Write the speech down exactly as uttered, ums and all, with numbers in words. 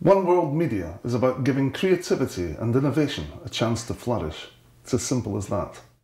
One World Media is about giving creativity and innovation a chance to flourish. It's as simple as that.